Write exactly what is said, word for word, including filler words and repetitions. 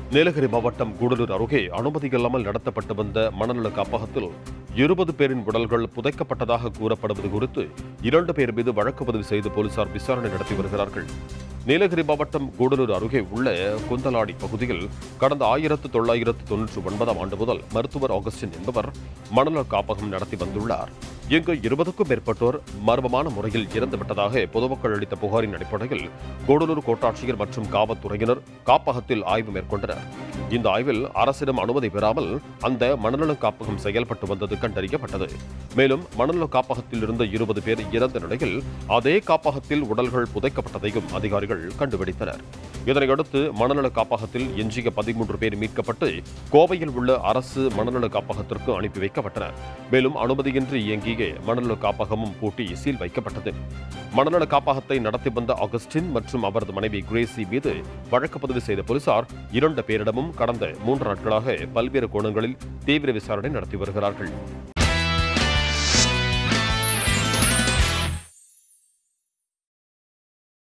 நீலகிரி மாவட்டம் கூடலூர் அருகே அனுமதி இல்லாமல் நடத்தப்பட்டு வந்த மனநல காப்பகத்தில் இருபது பேரின் உடல்கள் புதைக்கப்பட்டதாக கூறப்படுவது குறித்து இரண்டு பேர் மீது வழக்கு பதிவு செய்து போலீசார் விசாரணை நடத்தி வருகிறார்கள். நீலகிரி மாவட்டம் கூடலூர் அருகே உள்ள குந்தலாடி பகுதியில் கடந்த ஆயிரத்து தொள்ளாயிரத்து தொன்னூற்றி ஒன்பதாம் ஆண்டு முதல் மருத்துவர் ஆகஸ்டின் என்பவர் மனநல காப்பகம் நடத்தி வந்துள்ளார். இங்கு இருபதுக்கும் மேற்பட்டோர் மர்மமான முறையில் இறந்துவிட்டதாக பொதுமக்கள் அளித்த புகாரின் அடிப்படையில் கூடலூர் கோட்டாட்சியர் மற்றும் காவல்துறையினர் காப்பகத்தில் ஆய்வு மேற்கொண்டனர். இந்த ஆய்வில் அரசிடம் அனுமதி பெறாமல் அந்த மனநல காப்பகம் செயல்பட்டு வந்தது கண்டறியப்பட்டது. மேலும் மனநல காப்பகத்தில் இருந்த இருபது பேர் இறந்த நிலையில் அதே காப்பகத்தில் உடல்கள் புதைக்கப்பட்டதையும் அதிகாரிகள் கண்டுபிடித்தனர். இதனையடுத்து மனநல காப்பகத்தில் எஞ்சிய பதிமூன்று பேர் மீட்கப்பட்டு கோவையில் உள்ள அரசு மனநல காப்பகத்திற்கு அனுப்பி வைக்கப்பட்டனர். மேலும் அனுமதியின்றி இயங்கிய மனநல காப்பகமும் பூட்டி சீல் வைக்கப்பட்டது. மனநல காப்பகத்தை நடத்தி வந்த ஆகஸ்டின் மற்றும் அவரது மனைவி கிரேசி மீது வழக்கு பதிவு செய்த போலீசார் இரண்டு பேரிடமும் கடந்த மூன்று நாட்களாக பல்வேறு கோணங்களில் தீவிர விசாரணை நடத்தி வருகிறார்கள்.